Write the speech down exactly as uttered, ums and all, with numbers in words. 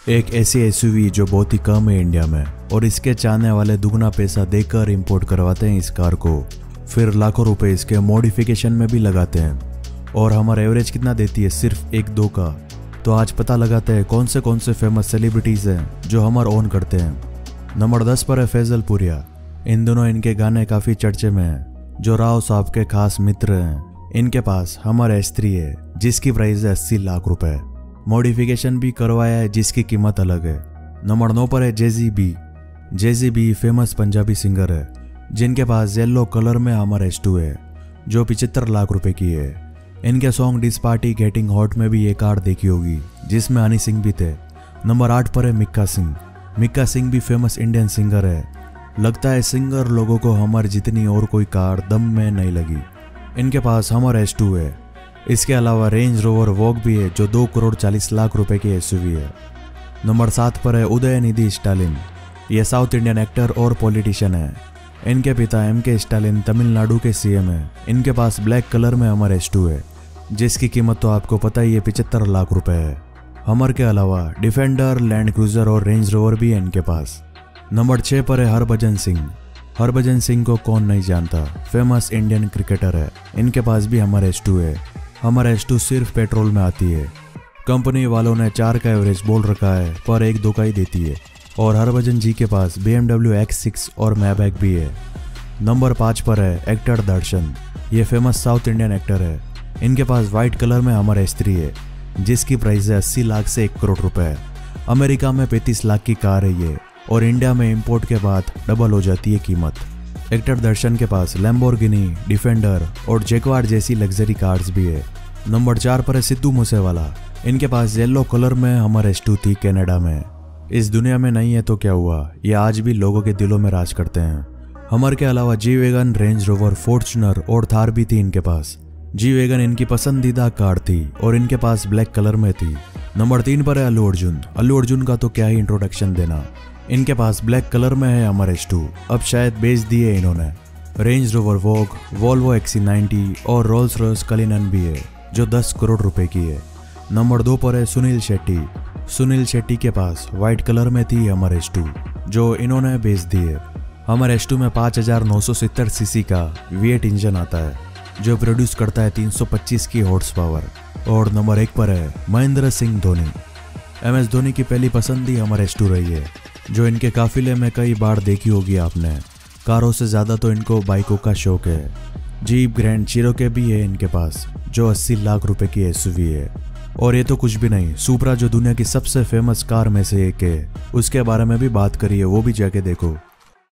एक ऐसी एसयूवी जो बहुत ही कम है इंडिया में, और इसके चाहने वाले दुगना पैसा देकर इंपोर्ट करवाते हैं इस कार को, फिर लाखों रुपए इसके मॉडिफिकेशन में भी लगाते हैं। और हमारा एवरेज कितना देती है, सिर्फ एक दो का। तो आज पता लगाते हैं कौन से कौन से फेमस सेलिब्रिटीज हैं जो हमार ओन करते हैं। नंबर दस पर है फैजल पुरिया। इन दोनों इनके गाने काफी चर्चे में हैं, जो राव साहब के खास मित्र हैं। इनके पास हमर एस थ्री है जिसकी प्राइस है अस्सी लाख रुपए। मॉडिफिकेशन भी करवाया है जिसकी कीमत अलग है। नंबर नौ पर है जेजी बी। जेजी बी फेमस पंजाबी सिंगर है जिनके पास येलो कलर में हमर एस टू है जो पिछहत्तर लाख रुपए की है। इनके song this party getting hot में भी ये कार देखी होगी जिसमें हनी सिंह भी थे। नंबर आठ पर है मिक्का सिंह। मिक्का सिंह भी फेमस इंडियन सिंगर है। लगता है सिंगर लोगों को हमार जितनी और कोई कार दम में नहीं लगी। इनके पास हमर एस टू है। इसके अलावा रेंज रोवर वॉक भी है जो दो करोड़ चालीस लाख रुपए की एसयूवी है। नंबर सात पर है उदयनिधि स्टालिन। ये साउथ इंडियन एक्टर और पॉलिटिशियन है। इनके पिता एम के स्टालिन तमिलनाडु के सीएम है। इनके पास ब्लैक कलर में हमर एस टू है जिसकी कीमत तो आपको पता ही है, पिछहत्तर लाख रुपए है। हमर के अलावा डिफेंडर, लैंड क्रूजर और रेंज रोवर भी है इनके पास। नंबर छः पर है हरभजन सिंह। हरभजन सिंह को कौन नहीं जानता, फेमस इंडियन क्रिकेटर है। इनके पास भी हमर एस टू है। हमर एस टू सिर्फ पेट्रोल में आती है। कंपनी वालों ने चार का एवरेज बोल रखा है पर एक दो का ही देती है। और हरभजन जी के पास B M W X six और मैबैक भी है। नंबर पाँच पर है एक्टर दर्शन। ये फेमस साउथ इंडियन एक्टर है। इनके पास व्हाइट कलर में हमर एस थ्री है जिसकी प्राइस है अस्सी लाख से एक करोड़ रुपए। अमेरिका में पैंतीस लाख की कार है ये, और इंडिया में इंपोर्ट के बाद डबल हो जाती है कीमत। एक्टर दर्शन के पास लैम्बोर्गिनी, डिफेंडर और जैगवार जैसी लग्जरी कार्स भी है। नंबर चार पर है सिद्धू मूसेवाला। इनके पास येलो कलर में हमर एस टू थी कनाडा में। इस दुनिया में नहीं है तो क्या हुआ, ये आज भी लोगों के दिलों में राज करते हैं। हमर के अलावा G Wagon, Range Rover, Fortuner और थार भी थी इनके पास। जी वैगन इनकी पसंदीदा कार थी और इनके पास ब्लैक कलर में थी। नंबर तीन पर है अल्लू अर्जुन। अल्लू अर्जुन का तो क्या ही इंट्रोडक्शन देना। इनके पास ब्लैक कलर में है हमर एस टू, अब शायद बेच दिए इन्होंने। Range Rover Vogue, Volvo X C ninety और रोल्स रॉयस कलिनन भी है जो दस करोड़ रुपए की है। नंबर दो पर है सुनील शेट्टी। सुनील शेट्टी के पास व्हाइट कलर में थी हमर एस टू जो इन्होंने बेच दी है। हमर एस टू में पाँच हजार नौ सौ सत्तर सीसी का वी एट इंजन आता है जो प्रोड्यूस करता है तीन सौ पच्चीस की हॉर्स पावर। और नंबर एक पर है महेंद्र सिंह धोनी। एम एस धोनी की पहली पसंद ही हमर एस टू रही है जो इनके काफिले में कई बार देखी होगी आपने। कारों से ज्यादा तो इनको बाइकों का शौक है। जीप ग्रैंड चिरोके भी है इनके पास जो अस्सी लाख रुपए की एसयूवी है। और ये तो कुछ भी नहीं, सुपरा जो दुनिया की सबसे फेमस कार में से एक है, उसके बारे में भी बात करी है, वो भी जाके देखो।